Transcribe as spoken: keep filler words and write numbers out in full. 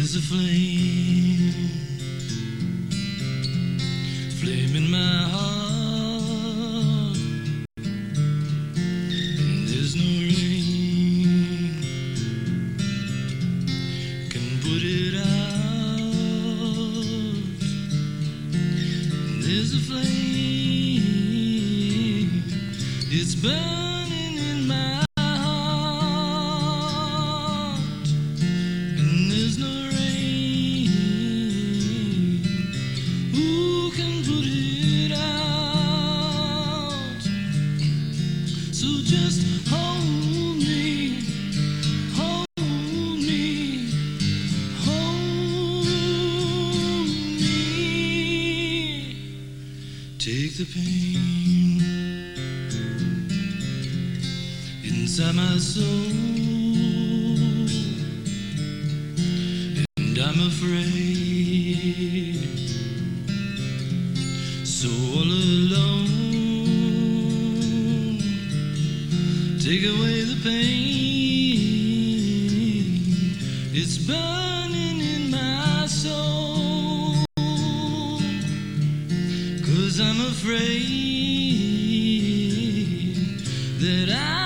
There's a flame, flame in my heart, and there's no rain can put it out. And there's a flame, it's burning in my heart, and there's no just hold me, hold me, hold me. Take the pain inside my soul, and I'm afraid, so all alone. Take away the pain, it's burning in my soul, 'cause I'm afraid that I